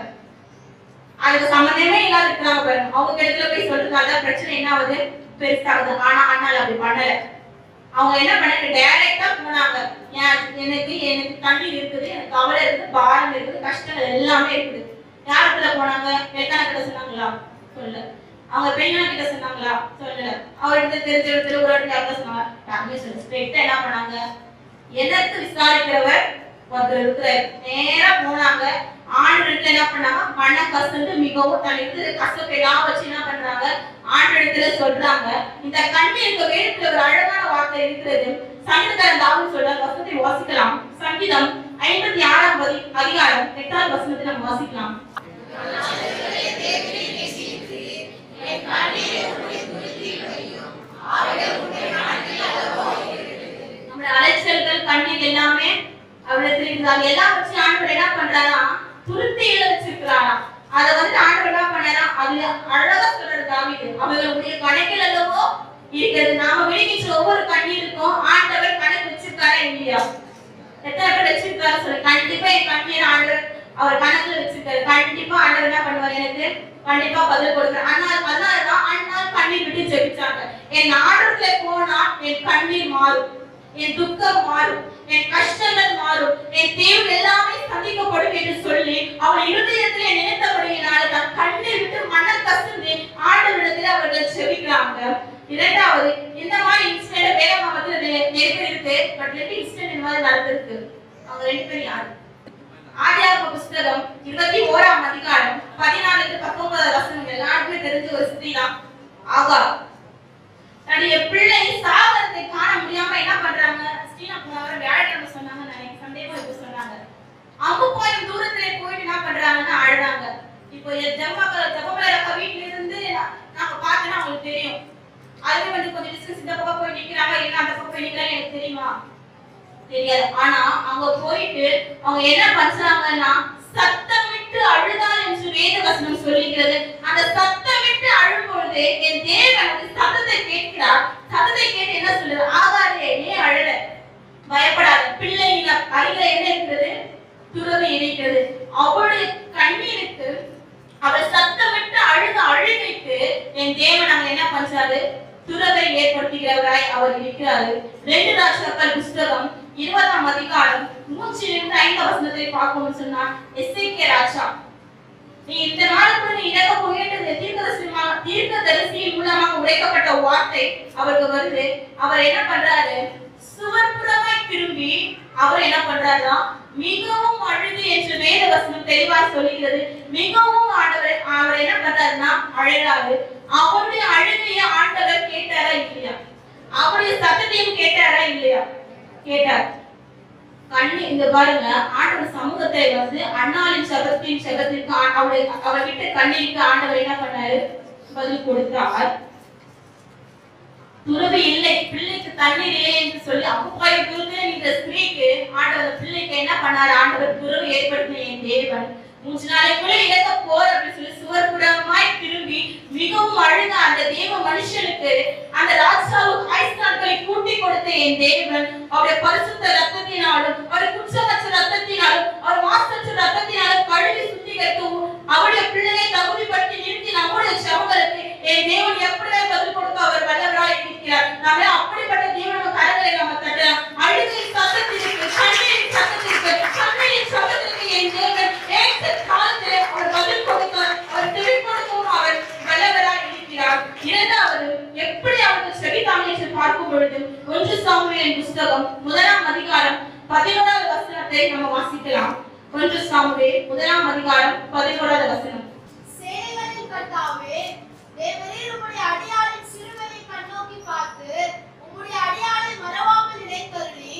Speaker 1: அதுக்கு சம்பந்தமே இல்லாத இருக்கிறாங்க பாருங்க, அவங்க இடத்துல போய் சொல்றதால பிரச்சனை என்ன ஆகுது, பெருசாகுது. ஆனா அண்ணால அப்படி பண்ணல. அவங்க என்ன பண்ணாங்க, டைரக்டா போனாங்க. எனக்கு எனக்கு கண்ணீர் இருக்குது, எனக்கு கவலை இருக்குது, பாரம் இருக்குது, கஷ்டங்கள் எல்லாமே இருக்குது. யாருக்குள்ள போனாங்க, எத்தனை கிட்ட சொன்னாங்களா? சொல்ல. அவங்க பெண்ணா கிட்ட சொன்னாங்களா? சொல்லல. அவர்கிட்ட தெரிஞ்ச இடத்துல ஒரு இடத்துல யாருக்கும் சொன்னாங்க, யாருமே சொல்ல. ஸ்ட்ரெயிட்டா என்ன பண்ணாங்க, எதற்கு விசாரிக்கிறவர் ஒருத்தர் இருக்கிறார், நேரா போனாங்க. ஆண்டவர்கிட்ட என்ன பண்ணாங்க, மன கசந்து மிகவும் தன் இருக்கிற கசப்பை எல்லாம் வச்சு என்ன பண்றாங்க, ஆண்டவர்கிட்ட சொல்றாங்க. இந்த கண்ணீருக்கு வேதத்துல ஒரு அழகான வார்த்தை இருக்கிறது. சங்கீதக்காரன் தாவீது சொல்றார், வசனத்தை வாசிக்கலாம். சங்கீதம் ஐம்பத்தி ஆறாம் அதிகாரம் எட்டாவது வசனத்தை நம்ம வாசிக்கலாம். நம்முடைய அலைச்சல்கள் கண்ணீர் எல்லாமே அவளுக்கு இருந்தாங்க. எல்லாம் வச்சு ஆண்டவர் என்ன பண்றாரா, துருத்தியில வச்சிருக்கிறாரா. அதை வந்து ஆண்டவர் என்ன பண்ணாரா, அதுல அழகா சொல்றாரு தாவீது, அவர்களுடைய கணக்கில் அல்லவோ இருக்கிறது. நாம விழிக்கிற ஒவ்வொரு கண்ணீருக்கும் ஆண்டவர் கணக்கு வச்சிருக்காரா இல்லையா? எத்தனை பேர் வச்சிருக்காரு சொல்லு. கண்டிப்பா என் கண்ணீர் ஆண்டவர் அவர் கணக்குல வச்சிருக்காரு. கண்டிப்பா ஆண்டவர் என்ன பண்ணுவார், எனக்கு கண்டிப்பா பதில் கொடுக்குறாரு. ஆனால் அதனாலதான் அண்ணால் கண்ணீர் விட்டு ஜெபிச்சாங்க. என் ஆண்டவர்ல போனா என் கண்ணீர் மாறும். என் துக்கம் மாறும், என் கஷ்டங்கள் மாறும், என் தேவை எல்லாமே சந்திக்கப்படும் என்று சொல்லி அவர் இருதயத்திலே நினைத்தபடியினால தான் கண்ணீர் விட்டு மனம் கசந்து ஆண்டவரிடத்தில் அவர்கள் செபிக்கிறாங்க. இரண்டாவது, இந்த மாதிரி இன்சிடென்ட் வேகமாவதுல நிறைய இருக்கு. பட் ரெண்டு இன்சிடென்ட் இந்த மாதிரி நடந்திருக்கு. அவங்க ரெண்டு பேரும் யாரு? ஆதியாகம புத்தகம் இருபத்தி ஓராம் அதிகாரம் பதினான்கு பத்தொன்பது வசனங்கள் எல்லாருக்குமே தெரிஞ்ச ஒரு ஸ்திரீ தான் ஆகார். தன்னுடைய பிள்ளை சாகரத்தை காண முடியாம என்ன பண்றாங்க? ஸ்ரீனா போனவர வியாழக்கிழமை சொன்னாங்க, நினைக்கிறேன் சண்டேவோ இப்போ சொன்னாங்க. அம்பு போய் தூரத்திலே போயிட்டு என்ன பண்றாங்கன்னா அழுறாங்க. இப்போ ஜெபமக்கள் ஜெபமலரக்க வீட்டுல இருந்து நாங்க பார்த்தோன்னா அவங்களுக்கு தெரியும். அதுவே வந்து கொஞ்சம் டிஸ்டன்ஸ் இந்த பக்கம் போய் நிக்கிறாங்க, என்ன அந்த பக்கம் போய் நிக்கிறாங்க எனக்கு தெரியுமா? தெரியாது. ஆனா அங்க போயிட்டு அவங்க என்ன பண்றாங்கன்னா சத்தமிட்டு அழுதாள் என்று வேத வசனம் சொல்லுகிறது. அந்த சத்தமிட்டு அழும் பொழுது என் தேவன் சத்தத்தை கேட்கிறார். சத்தத்தை கேட்டு என்ன சொல்லுது? ஆகாரே ஏன் அழல? பயப்படாத, பிள்ளை அருகில என்ன இருக்கிறது? துறவு இருக்கிறது. அவளுடைய கண்ணீருக்கு அவள் சத்தமிட்டு அழுத அழுகைக்கு என் தேவன் அங்க என்ன பண்றாரு? துறவை ஏற்படுத்துகிறவராய் அவர் இருக்கிறாரு. ரெண்டு ராஜாக்கள் புத்தகம் இருபதாம் அதிகாரம் மூன்றிலிருந்து ஐந்து வசனத்தை பார்க்கணும்னு சொன்னா எசேக்கியா ராஜா, நீ இந்த நாளுக்குள்ள நீ இழக்க போகின்றது தீர்க்கதரிசிமா தீர்க்கதரிசியின் மூலமாக உரைக்கப்பட்ட வார்த்தை அவருக்கு வருது. அவர் என்ன பண்றாரு? சுவர்புறமாய் திரும்பி அவர் என்ன பண்றாருன்னா மிகவும் அழுது என்று வேத வசனம் தெளிவாய் சொல்லுகிறது. மிகவும் ஆண்டவர் அவர் என்ன பண்றாருன்னா அழறாரு. அவருடைய அழுகையை ஆண்டவர் கேட்டாரா இல்லையா? அவருடைய சத்தத்தையும் கேட்டாரா இல்லையா? கேட்டார். கண்ணி இந்த பாருங்க, ஆண்டவர் சமூகத்தை வந்து அண்ணாளின் சபத்தின் சபத்திற்கு அவருடைய அவர்கிட்ட கண்ணீருக்கு ஆண்டவர் என்ன பண்ணாரு? பதில் கொடுத்தார். துறவு இல்லை, பிள்ளைக்கு தண்ணீர் இல்லை என்று சொல்லி அப்பாய் துறவு இந்த ஸ்திரீக்கு ஆண்டவர் பிள்ளைக்கு என்ன பண்ணாரு? ஆண்டவர் துறவு ஏற்படுத்தின என் தேவன் மூன்று நாளைக்குள்ள இழக்க போற அப்படின்னு சொல்லி சுவர்புறமாய் திரும்பி மிகவும் அழுத அந்த தேவ மனுஷனுக்கு அந்த ராஜாவுக்கு ஆயுஷ்நாட்களை கூட்டி கொடுத்த என் தேவன் அவருடைய பரிசுத்த ரத்தத்தினாலும் அவர் குற்றமற்ற ரத்தத்தினாலும் அவர் மாசற்ற ரத்தத்தினாலும் கழுவி சுத்திகரிக்கவும் அவருடைய பிள்ளையை தகுதிப்படுத்தி நிறுத்தி நம்முடைய சமூகங்களுக்கு என் தேவன் எப்படி பதில் கொடுக்க அவர் வல்லவராய் இருக்கிறார். நாம அப்படிப்பட்ட தேவனுடைய கரங்களை நம்ம தட்டலாம். அழுகை சத்தத்திற்கு, கண்ணீரின் சத்தத்திற்கு, கண்ணீரின் சத்தத்திற்கு என் தேவன் ஏற்ற காலத்திலே அவர் பதில் கொடுக்க அவர் தெளிவு கொடுக்கவும் அவர் வல்லவராய் இருக்கிறார். இரண்டாவது, எப்படி அவருக்கு செவித்தாங்க என்று பார்க்கும் பொழுது ஒன்று சாமுவேலின் புத்தகம் முதலாம் அதிகாரம் பதினோராவது வசனத்தை நம்ம வாசிக்கலாம். ஒன்று சாமுவேல் முதலாம் அதிகாரம் பதினோராவது வசனம்.
Speaker 2: சேனைகளின் கர்த்தாவே, தேவரீர் உம்முடைய அடியாளின் சிறுமையை கண்ணோக்கி பார்த்து உம்முடைய அடியாளை மறவாமல் நினைத்தருளி.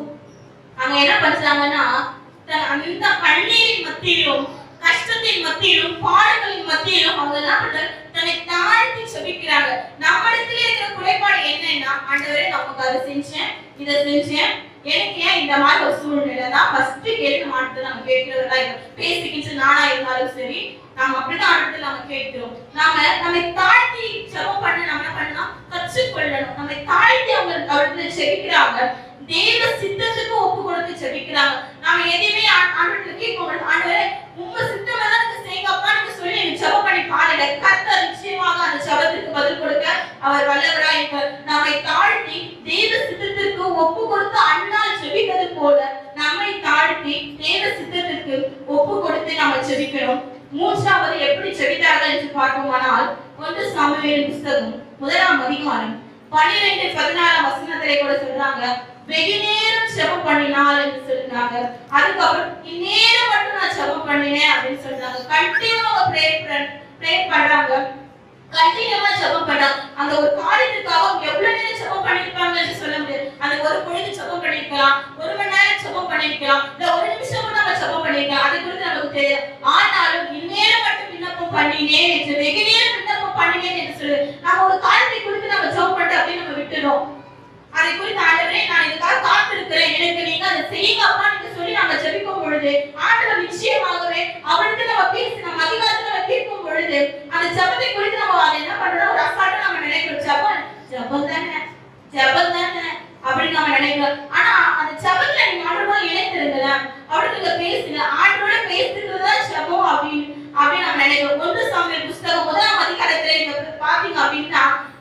Speaker 1: அங்க என்ன பண்றாங்கன்னா அந்த கண்ணீரின் மத்தியிலும் கஷ்டத்தின் மத்தியிலும் பாடுகளின் மத்தியிலும் அவங்க என்ன பண்றாங்க? தன்னை தாழ்த்தி செபிக்கிறாங்க. நம்மிடத்துல இருக்கிற குறைபாடு என்னன்னா, ஆண்டவரே நமக்கு அதை செஞ்சேன், இதை செஞ்சேன், எனக்கு ஏன் இந்த மாதிரி ஒரு சூழ்நிலை தான் ஃபர்ஸ்ட் கேட்க மாட்டேன். நம்ம கேட்கிறதா பேசிக்கிட்டு நானா இருந்தாலும் சரி, நாம அப்படிதான் ஆண்டவரே நம்ம கேட்கிறோம். நாம நம்மை தாழ்த்தி ஜெபம் பண்ண நம்ம என்ன பண்ணலாம்? கற்றுக்கொள்ளணும். நம்மை தாழ்த்தி அவங்க அவர்கிட்ட செபிக்கிறாங்க. தேவ சித்தத்துக்கு ஒப்பு கொடுத்து செபிக்கிறாங்க. நாம எதையுமே ஆண்டவரே கேட்கணும். ஆண்டவரே உங்க சித்தம் எல்லாம் எனக்கு செய்யப்பா நீங்க சொல்லி எனக்கு ஜெபம் பண்ணி பாருங்க. கர்த்தர் நிச்சயமாக அந்த ஜெபத்திற்கு பதில் கொடுக்க அவர் வல்லவராய் இருக்கிறார். நம்மை தாழ்த்தி தேவ சித்தத்திற்கு ஒப்பு கொடுத்து அண்ணால் செபிக்கிறது போல நம்மை தாழ்த்தி தேவ சித்தத்திற்கு ஒப்பு கொடுத்து நாம செபிக்கிறோம். மூன்றாவது எப்படி செபித்தார்கள் என்று பார்ப்போமானால் ஒன்று சாமுவேலின் புத்தகம் முதலாம் அதிகாரம் பன்னிரண்டு பதினாறாம் வசனத்திலே கூட சொல்றாங்க, வெகு நேரம் ஜெபம் பண்ணினாள் என்று சொல்றாங்க. அதுக்கப்புறம் இந்நேரம் மட்டும் நான் ஜெபம் பண்ணினேன் அப்படின்னு சொல்றாங்க. கண்டினியூவா பிரேயர் பிரேயர் பண்றாங்க, கண்டினியூவா ஜெபம் பண்றாங்க. அந்த ஒரு காரியத்துக்காக எவ்வளவு நேரம் ஜெபம் பண்ணிருப்பாங்கன்னு சொல்ல முடியாது. அந்த ஒரு பொழுது ஜெபம் பண்ணிருக்கலாம், ஒரு மணி நேரம் ஜெபம் பண்ணிருக்கலாம், இல்ல ஒரு நிமிஷம் கூட நம்ம ஜெபம் பண்ணிருக்கலாம். அது குறித்து நமக்கு தெரியாது. ஆனாலும் இந்நேரம் மட்டும் விண்ணப்பம் பண்ணினேன் என்று, வெகு நேரம் விண்ணப்பம் பண்ணினேன் என்று சொல்லு. நம்ம ஒரு காரியத்தை குறித்து நம்ம ஜெபம் பண்றோம் அப்படின்னு நம்ம விட்டுறோம். அதை குறித்து ஆண்டவரே நான் இதுக்காக காத்திருக்கிறேன், எனக்கு நீங்க அதை செய்யுங்க அப்பா நீங்க சொல்லி நம்ம ஜெபிக்கும் பொழுது ஆண்டவர் நிச்சயமாகவே அவருக்கு நம்ம பேசி நம்ம அதிகாரத்தை நம்ம கேட்கும் பொழுது அந்த ஜெபத்தை குறித்து நம்ம அதை என்ன பண்றோம்? ஒரு அசால்ட்டா நம்ம நினைக்கிறோம். ஜெபம் ஜெபம் தானே ஜெபம் தானே அப்படின்னு நம்ம நினைக்கிறோம். ஆனா அந்த ஜெபத்துல நீங்க ஆண்டவரோட இணைந்திருக்கல, அவருக்கு நீங்க பேசுங்க, ஆண்டவரோட பேசுறதுதான் ஜெபம் அப்படின்னு அப்படின்னு நம்ம நினைக்கிறோம். ஒன்று சாமுவேல் புத்தகம் முதலாம் அதிகாரத்துல நீங்க பாத்தீங்க அப்படின்னா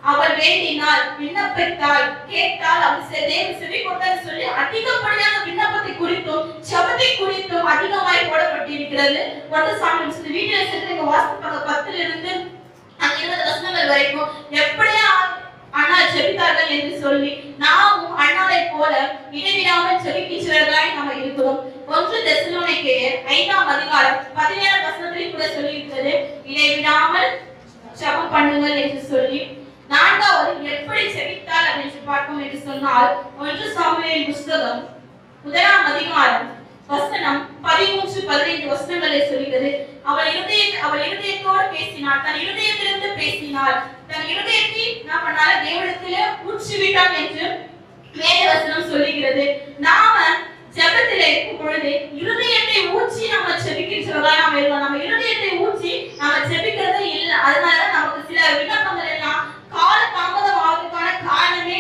Speaker 1: அவள் வேண்டினாள், விண்ணப்பித்தாள், கேட்டால் அவள் தேவன் செவி கொடுத்தார் சொல்லி அதிகப்படியான விண்ணப்பத்தை குறித்தும் ஜெபத்தை குறித்தும் அதிகமாய் போடப்பட்டிருக்கிறது. ஒன்று சாமுவேல் புத்தகம் வீடியோல சேர்த்து வாசிப்பாங்க பத்துல இருந்து அந்த இருபது வசனங்கள் வரைக்கும் எப்படியா அண்ணா ஜெபித்தார்கள் என்று சொல்லி நாமும் அண்ணாவை போல இடைவிடாமல் ஜெபிக்கிறவர்களாய் நாம இருக்கிறோம். ஒன்று தெசலோனிக்கேயர் ஐந்தாம் அதிகாரம் பதினேழாம் வசனத்தில் கூட சொல்லி இருக்கிறது, இடைவிடாமல் ஜெபம் பண்ணுங்கள் என்று சொல்லி. நான்காவது எப்படி ஜெபித்தாள் என்று பார்ப்போம் என்று சொன்னால் ஒன்று சாமுவேல் புத்தகம் முதலாம் அதிகாரம் வசனம் பதிமூன்று பதினைந்து வசனங்களை சொல்கிறது. அவள் இருதய அவள் இருதயத்தோடு பேசினாள், தன் இருதயத்திலிருந்து பேசினாள், தன் இருதயத்தை நாம் பண்ணால தேவனிடத்திலே ஊற்றி விட்டான் என்று வேத வசனம் சொல்லுகிறது. நாம ஜெபத்திலே இருக்கும் பொழுது இருதயத்தை ஊற்றி நம்ம ஜெபிக்கிறவர்களா நாம இருக்கோம். நம்ம இருதயத்தை ஊற்றி நாம ஜெபிக்கிறது இல்லை. அதனால நமக்கு சில விண்ணப்பங்கள் எல்லாம் கால தாமதம் ஆவதற்கான காரணமே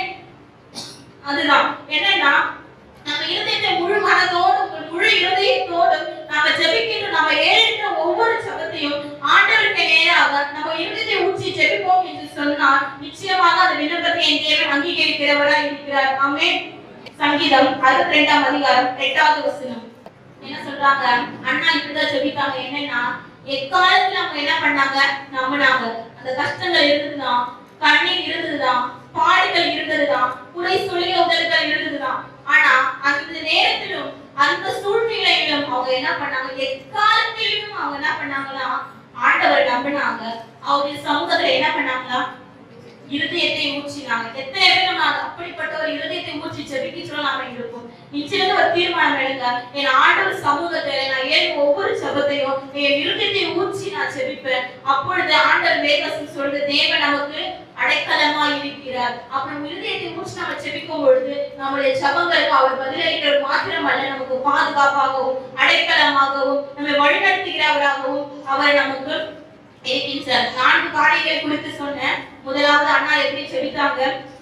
Speaker 1: அதுதான். என்னன்னா நம்ம இருதயத்தை முழு மனதோடு முழு இருதயத்தோடு நாம ஜெபிக்கின்ற நம்ம ஏழுகின்ற ஒவ்வொரு ஜெபத்தையும் ஆண்டவருக்கு நேராக நம்ம இருதயத்தை ஊற்றி ஜெபிப்போம் என்று சொன்னால் நிச்சயமாக அந்த விண்ணப்பத்தை என் தேவன் அங்கீகரிக்கிறவராய் இருக்கிறார். ஆமென். சங்கீதம் அறுபத்தி ரெண்டாம் அதிகாரம் எட்டாவது வசனம் என்ன சொல்றாங்க? அண்ணா இப்படிதான் ஜெபித்தாங்க. என்னன்னா எக்காலத்துல அவங்க என்ன பண்ணாங்க? நம்பினாங்க. அந்த கஷ்டங்கள் இருந்ததுதான், கண்ணீர் இருந்ததுதான், பாடுகள் இருந்ததுதான், குறை சொல்லிய உதடுகள் இருந்ததுதான். ஆனா அந்த நேரத்திலும் அந்த சூழ்நிலையிலும் அவங்க என்ன பண்ணாங்க? எக்காலத்திலும் அவங்க என்ன பண்ணாங்களா? ஆண்டவரை நம்பினாங்க. அவருடைய சமூகத்துல என்ன பண்ணாங்களா? இருதயத்தை ஊற்றினாங்க. எத்தனை பேர் நம்ம அப்படிப்பட்ட ஒரு இருதயத்தை ஊற்றி ஜெபிக்கிறோம் நாம இருப்போம். நிச்சயமா ஒரு தீர்மானம் எடுங்க. என் ஆண்டவர் சமூகத்துல நான் ஏன் ஒவ்வொரு ஜெபத்தையும் என் இருதயத்தை ஊற்றி நான் ஜெபிப்பேன். அப்பொழுது ஆண்டவர் வேதவசனம் சொல்றது தேவன் நமக்கு அடைக்கலமா இருக்கிறார். அப்புறம் இருதயத்தை ஊற்றி நம்ம ஜெபிக்கும் பொழுது நம்முடைய ஜெபங்களுக்கு அவர் பதிலளிக்கிறது மாத்திரமல்ல, நமக்கு பாதுகாப்பாகவும் அடைக்கலமாகவும் நம்மை வழிநடத்துகிறவராகவும் அவர் நமக்கு இருக்கின்றார். நான்கு காரியங்களை குறித்து சொன்னேன். முதலாவது அண்ணா எப்படி ஜெபித்தாங்க?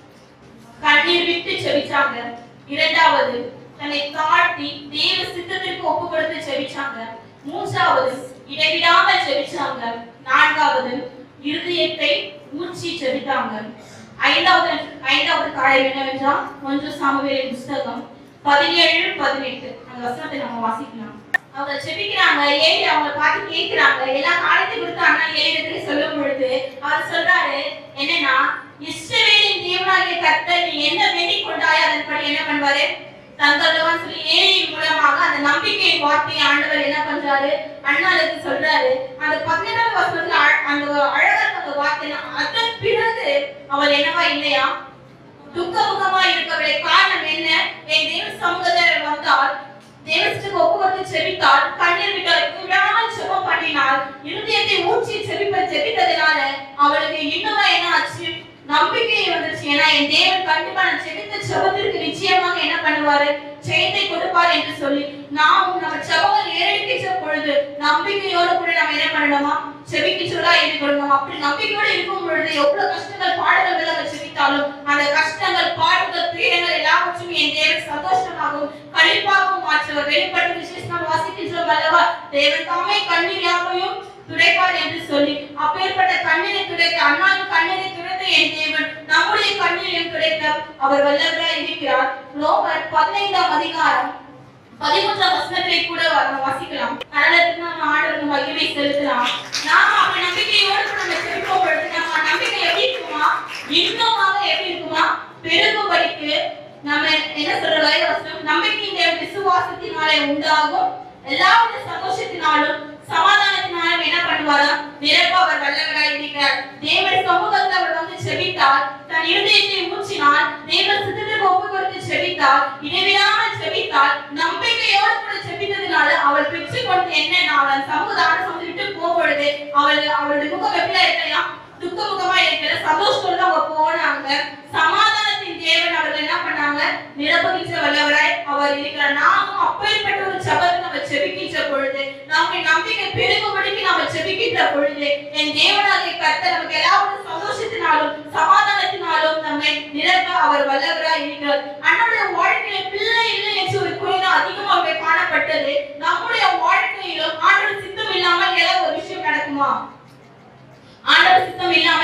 Speaker 1: கண்ணீர் விட்டு ஜெபிச்சாங்க. இரண்டாவது தன்னை தாழ்த்தி தேவ சித்தத்திற்கு ஒப்பு கொடுத்து ஜெபிச்சாங்க. மூன்றாவது இடைவிடாமல் ஜெபிச்சாங்க. நான்காவது இருதயத்தை ஊற்றி ஜெபித்தாங்க. ஐந்தாவது ஐந்தாவது காரியம் என்னவென்றால் ஒன்று சாமுவேலின் புத்தகம் பதினேழு பதினெட்டு அந்த வசனத்தை நம்ம வாசிக்கலாம். அவங்க ஜெபிக்கிறாங்க. ஏழு அவங்க பார்த்து கேட்கிறாங்க. எல்லா காரியத்தை குறித்து அண்ணா ஏழு சொல்லும் பொழுது அவர் சொல்றாரு என்னன்னா, இஸ்ரவேலின் தேவனாகிய கர்த்தர் நீ என்ன வேண்டிக் கொண்டாய் அதன்படி என்ன பண்ணுவாரு தந்தருவான் சொல்லி ஏழின் மூலமாக அந்த நம்பிக்கையின் வார்த்தையை ஆண்டவர் என்ன பண்றாரு? அண்ணாளுக்கு சொல்றாரு. அந்த பதினேழாம் வசனத்துல அந்த அழகா அந்த வார்த்தை அதன் பிறகு அவள் என்னவா இல்லையா? துக்கமுகமா இருக்கவில்லை. காரணம் என்ன? என் தேவ சமூகத்தில் வந்தால் தேவனுக்கு ஒப்பு கொடுத்து ஜெபித்தால், கண்ணீர் விடாமல் ஜெபம் பண்ணினால், இருதயத்தை ஊற்றி ஜெபிப்ப ஜெபித்ததினால அவளுக்கு இன்னும் என்ன ஆச்சு? நம்பிக்கை வந்துருச்சு. ஏன்னா என் தேவன் கண்டிப்பா நான் ஜெபித்த ஜெபத்திற்கு நிச்சயமாக என்ன பண்ணுவாரு? ஜெயத்தை கொடுப்பார் என்று சொல்லி நாம் நம்ம ஜெபங்கள் ஏறெடுக்கின்ற பொழுது நம்பிக்கையோடு கூட நம்ம என்ன பண்ணணுமா? ஜெபிக்கிறதா இருக்கணும். அப்படி நம்பிக்கையோடு இருக்கும் பொழுது எவ்வளவு கஷ்டங்கள் பாடுகள் நம்ம ஜெபித்தாலும் அந்த கஷ்டங்கள் பாடுகள் பீடங்கள் எல்லாவற்றையும் என் தேவன் சந்தோஷமாகவும் கழிப்பாகவும் மாற்றுவார். வெளிப்பட்ட விசேஷம் வாசிக்கின்றோம் அல்லவா? தேவன் தாமே கண்ணீர் யாவையும் துடைப்பார் என்று சொல்லி அப்பேற்பட்ட கண்ணீரை துடைக்க அண்ணாவின் கண்ணீரை துடைத்த என் தேவன் நம்முடைய கண்ணீரையும் துடைக்க அவர் வல்லவராய் இருக்கிறார். ரோமர் பதினைந்தாம் அதிகாரம் பதிமூன்றாம் வசனத்தை கூட வாசிக்கலாம். அதற்கு நம்ம ஆண்டவருக்கு மகிமை செலுத்தலாம். நாம அப்படி நம்பிக்கையோடு நம்ம ஜெபிக்கும் பொழுது நம்ம நம்பிக்கை எப்படி இருக்குமா? இன்னுமாக எப்படி இருக்குமா? பெருகும்படிக்கு நம்ம என்ன சொல்ற வசனம்? நம்பிக்கையின் விசுவாசத்தினாலே உண்டாகும் எல்லாவித சந்தோஷத்தினாலும் சமாதானத்தினாலும் என்ன பண்ணுவாரா? நிரப்ப அவர் வல்லவராய் இருக்கிறார். தேவன் சமூகத்தில் அவர் வந்து ஜெபித்தால், தன் இருதயத்தை ஊற்றினால், தேவன் சித்தத்திற்கு ஒப்பு கொடுத்து ஜெபித்தால், இடைவிடாமல் ஜெபித்தால், நம்பிக்கையோடு கூட ஜெபித்ததினால அவள் பெற்றுக் கொண்டு என்னன்னா அவள் சமூகத்தான சமூகம் விட்டு போகும்பொழுது அவள் அவளுடைய முகம் எப்படி இருக்கலாம்? துக்க முகமா இருக்கிற சந்தோஷத்தோடு அவங்க போனாங்க. சமாதானத்தின் தேவன் அவர்கள் என்ன பண்ணாங்க? நிரப்புகின்ற வல்லவராய் அவர் இருக்கிறார். நாமும் அப்பேற்பட்ட ஒரு ஜெபத்தை நம்ம ஜெபிக்கின்ற பொழுது நம்முடைய நம்பிக்கை பெருகும்படிக்கு நம்ம ஜெபிக்கின்ற பொழுது என் தேவனாகிய கர்த்தர் நமக்கு எல்லாரும் சந்தோஷத்தினாலும் சமாதானத்தினாலும் நம்மை நிரப்ப அவர் வல்லவராய் இருக்கிறார். அன்னுடைய வாழ்க்கையில பிள்ளை இல்லை என்று ஒரு குறைதான் அதிகமாக காணப்பட்டது. நம்முடைய வாழ்க்கையிலும் ஆண்டவர் சித்தம் இல்லாமல் ஏதாவது ஒரு விஷயம் நடக்குமா? ஆண்டவர் சித்தம் இல்லாம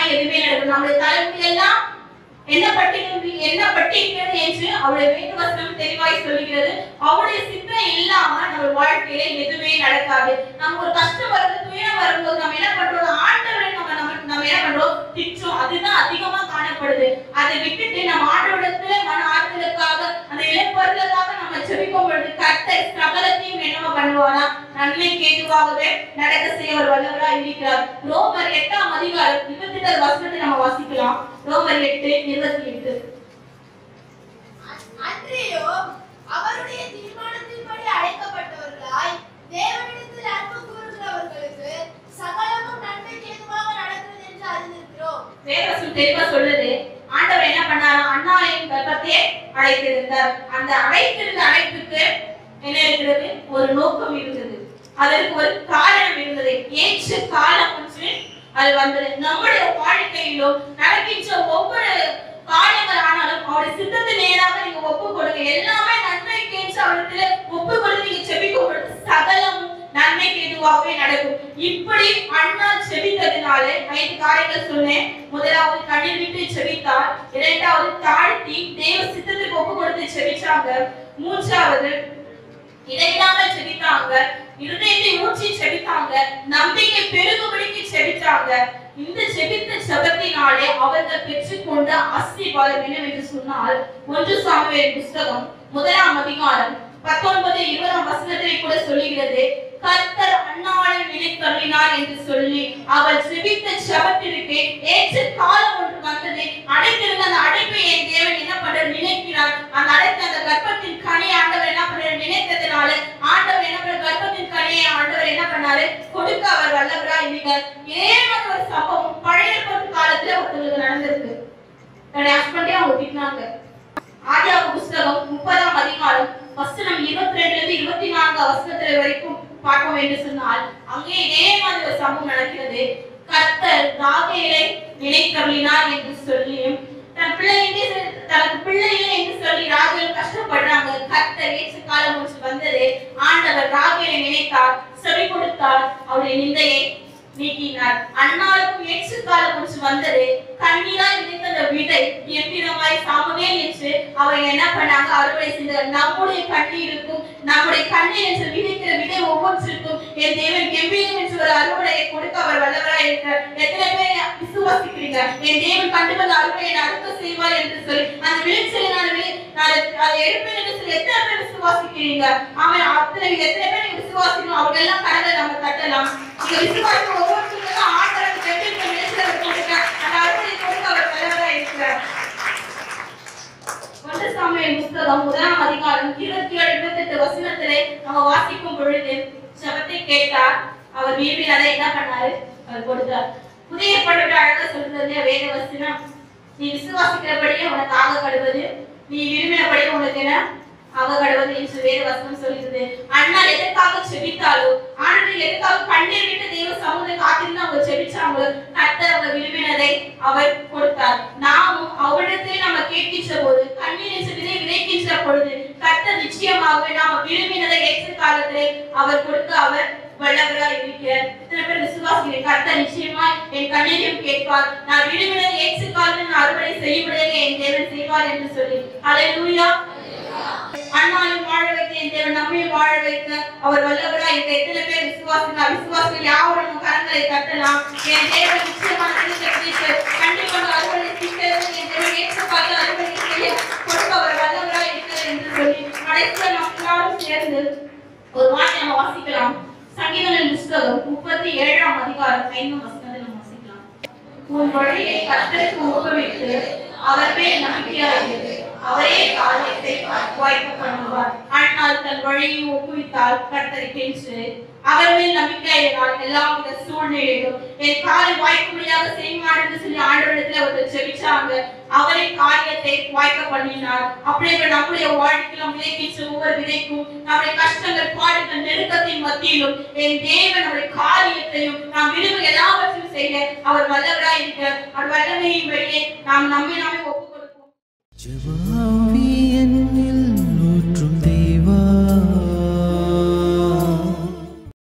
Speaker 1: தான் எதுவுமே நடக்கும். நம்முடைய தலைமுறை எல்லாம் என்ன பட்டி என்ன பட்டிருக்கிறது என்று அவருடைய வேத வசனம் தெளிவாய் சொல்லுகிறது. அவருடைய சிந்தனை இல்லாம நம்ம வாழ்க்கையில எதுவுமே நடக்காது. நம்ம ஒரு கஷ்டம் வருது, துயரம் வரும்போது நம்ம என்ன பண்றோம்? ஆண்டவரை நம்ம நம்ம நம்ம என்ன பண்றோம்? திச்சோம். அதுதான் அதிகமா காணப்படுது. அதை விட்டுட்டு நம்ம ஆண்டவரிடத்துல மன ஆறுதலுக்காக அந்த இழப்பர்களுக்காக நம்ம ஜெபிக்கும் பொழுது கர்த்தர் சகலத்தையும் என்னவா பண்ணுவாரா? நன்மைக்கு ஏதுவாகவே நடக்க செய்ய ஒரு வல்லவரா இருக்கிறார். ரோமர் எட்டாம் அதிகாரம் இருபத்தி எட்டாவது வசனத்தை நம்ம வாசிக்கலாம். ரோமர் எட்டு இருபத்தி எட்டு.
Speaker 2: அன்றையோ அவருடைய தீர்மானத்தின்படி அழைக்கப்பட்டவர்களாய் தேவனிடத்தில் அன்பு கூறுகிறவர்களுக்கு சகலமும் நன்மைக்கு ஏதுவாக நடக்கிறது என்று அறிந்திருக்கிறோம்.
Speaker 1: வேதவசனம் தெளிவா சொல்லுது. ஆண்டவர் என்ன பண்ணாரா? அன்னாளையும் கர்ப்பத்தையே அழைத்திருந்தார். அந்த அழைத்திருந்த அழைப்புக்கு என்ன இருக்கிறது? ஒரு நோக்கம் இருந்தது. அதற்கு ஒரு காரணம் இருந்தது. ஏற்ற காலம் ஒன்று அது வந்தது. நம்முடைய வாழ்க்கையிலும் நடக்கின்ற ஒவ்வொரு காரியங்கள் ஆனாலும் அவருடைய சித்தத்தை நேராக நீங்க ஒப்பு கொடுங்க. எல்லாமே நன்மைக்கு என்று அவரிடத்துல ஒப்பு கொடுத்து நீங்க ஜெபிக்கும் பொழுது சகலமும் நன்மைக்கு எதுவாகவே நடக்கும். இப்படி அண்ணா ஜெபித்ததுனால ஐந்து காரியங்கள் சொன்னேன். முதலாவது கண்ணீர் விட்டு ஜெபித்தார். இரண்டாவது தாழ்த்தி தேவ சித்தத்துக்கு ஒப்பு கொடுத்து ஜெபிச்சாங்க. மூன்றாவது இடையில்லாமல் ஜெபித்தாங்க. இருதயத்தை ஊற்றி ஜெபித்தாங்க. நம்பிக்கை பெருகும்படிக்கு ஜெபித்தாங்க. இந்த ஜெபித்த ஜெபத்தினாலே அவர்கள் பெற்றுக்கொண்ட ஆசீர்வாதம் என்னவென்று சொன்னால் ஒன்று சாமுவேல் புத்தகம் முதலாம் அதிகாரம் பத்தொன்பது இருபதாம் வசனத்தை கூட சொல்லுகிறது. கர்த்தர் அன்னாளை நினைத்தருளினார் என்று சொல்லி அவர் ஜெபித்த ஜெபத்திற்கு ஏற்ற காலம் ஒன்று வந்தது. அடைத்திருந்த அந்த அடைப்பை என் தேவன் என்ன பண்றார்? நினைக்கிறார். அந்த அடைத்த அந்த கர்ப்பத்தின் கனியை ஆண்டவர் என்ன பண்றாரு? நினைத்ததுனால ஆண்டவர் என்ன பண்ற? கர்ப்பத்தின் கனியை ஆண்டவர் என்ன பண்ணாரு? கொடுக்க அவர் வல்லவரா இருக்கிறார். ஏன் ஒரு சம்பவம் பழைய ஏற்பாட்டு காலத்துல ஒருத்தருக்கு நடந்திருக்கு. தன்னுடைய ஹஸ்பண்டே அவங்க திட்டினாங்க. ஆதியாகம புத்தகம் முப்பதாம் அதிகாரம் வசனம் இருபத்தி ரெண்டுல இருந்து இருபத்தி நான்கு வசனத்துல வரைக்கும் பார்க்க வேண்டும் சொன்னால் அங்கே இதே மாதிரி ஒரு சம்பவம் நடக்கிறது. கர்த்தர் ராகேலை நினைத்தருளினார் என்று சொல்லி தன் பிள்ளையே தனக்கு பிள்ளையே என்று சொல்லி ராகேல் கஷ்டப்படுறாங்க. கர்த்தர் ஏற்ற காலம் ஒன்று வந்தது. ஆண்டவர் ராகேலை நினைத்தார், செவி கொடுத்தார், அவருடைய நிந்தையை நீக்கினார். அன்னாளுக்கும் ஏற்ற காலம் ஒன்று வந்தது. கண்ணீராய் விதைத்த அந்த விதை எவ்விதமாய் சாமுவேல் என்று அவங்க என்ன பண்ணாங்க? அறுவடை செய்தார். நம்முடைய கண்ணீருக்கும் நம்முடைய கண்ணீர் என்று விதைக்கிற விதை ஒவ்வொன்றிற்கும் என் தேவன் கம்பீரம் என்று ஒரு அறுவடையை கொடுக்க அவர் வல்லவராய் இருக்கிறார். எத்தனை பேர் விசுவாசிக்கிறீங்க? என் தேவன் கண்டிப்பாக அறுவடையை நடக்க செய்வார் என்று சொல்லி அந்த விளைச்சலை நான் அதை எடுப்பேன் என்று சொல்லி எத்தனை பேர் விசுவாசிக்கிறீங்க? அவன் அத்தனை எத்தனை பேர் நீங்க விசுவாசிக்கணும்? அவங்க எல்லாம் கடலை நம்ம தட்டலாம். இந்த விசுவாசம் ஒவ்வொருத்தருக்கும் ஆண்டவருக்கு வெற்றிக்கு விளைச்சலை கொடுக்க அந்த அறுவடை கொடுக்க அவர் வல்லவராய் இருக்கிறார். ஒன்று சாமுவேல் புத்தகம் முதலாம் அதிகாரம் இருபத்தி ஏழு இருபத்தி எட்டு வசனத்திலே நம்ம வாசிக்கும் பொழுது ஜெபத்தை கேட்டார். அவர் விரும்பினதை என்ன பண்ணாரு? அவர் கொடுத்தார். புதிய ஏற்பாட்டுல அழகா சொல்றது வேத வசனம். நீ விசுவாசிக்கிறபடியே உனக்கு ஆக கடுவது, நீ விரும்பினபடியே உனக்கு என்ன ஆக கடுவது என்று வேத வசனம் சொல்கிறது. அண்ணா எதற்காக ஜெபித்தாலோ ஆண்டவர் எதற்காக கண்ணீர் விட்டு தேவ சமூகத்தை காத்திருந்து அவங்க ஜெபிச்சாங்க. கர்த்தர் அவங்க விரும்பினதை அவர் கொடுத்தார். நாமும் அவரிடத்தில் நம்ம கேட்கின்ற போது கண்ணீர் விதை விதைக்கின்ற பொழுது கர்த்தர் நிச்சயமாக நாம விரும்பினதை ஏற்ற காலத்திலே அவர் கொடுக்க அவர் வல்லவராய் இருக்கிறார். இத்தனை பேர் விசுவாசிக்கிறேன். கர்த்தர் நிச்சயமா என் கண்ணீரையும் கேட்பார். நான் விரும்பினதை ஏற்ற காலத்தில் நான் அறுவடை செய்யப்படுவதை என் தேவன் செய்வார் என்று சொல்லி ஹல்லேலூயா. அண்ணாலும் வாழ வைக்க என் தேவன் நம்மையும் வாழ வைக்க அவர் வல்லவராய் இருக்க. எத்தனை பேர் விசுவாசிக்கலாம்? விசுவாசிகள் யாவரும் கரங்களை தட்டலாம். என் தேவன் நிச்சயமான கண்டிப்பாக அறுவடை சீக்கிரம் என் தேவன் ஏற்ற காலத்தில் அறுவடை செய்ய கொடுக்க அவர் வல்லவராய் இருக்கிறார் என்று சொல்லி கடைசியில் நாம் எல்லாரும் சேர்ந்து ஒரு வார்த்தை நம்ம வாசிக்கலாம். சங்கீதங்களின் புத்தகம் முப்பத்தி ஏழாம் அதிகாரம் ஐந்தாம் வசனத்தை நம்ம வாசிக்கலாம். உன் வழியை கர்த்தருக்கு ஒப்புவித்து அவர் மேல் நம்பிக்கையாயிரு, அவரே காரியத்தை வாய்க்க பண்ணுவார். ஆனால் தன் வழியை ஒப்புவித்தால் கர்த்தருக்கென்று அவர் மேல் நம்பிக்கையாயினால் எல்லாவித சூழ்நிலையிலும் என் காரியம் வாய்க்கும்படியாக செய்வார் என்று சொல்லி ஆண்டவரிடத்தில் அவர்கள் ஜெபிச்சாங்க. அவரே காரியத்தை வாய்க்க பண்ணினார். அப்படியே நம்முடைய வாழ்க்கையில் நாம் விதைக்கின்ற ஒவ்வொரு விதைக்கும் நம்முடைய கஷ்டங்கள், பாடுகள், நெருக்கத்தின் மத்தியிலும் என் தேவன் நம்முடைய காரியத்தையும் நாம் விரும்பும் எல்லாவற்றையும் செய்ய அவர் வல்லவராய் இருக்கிறார். அவர் வல்லமையின் வழியே நாம் நம்மை நாமே ஒப்புக் கொடுப்போம்.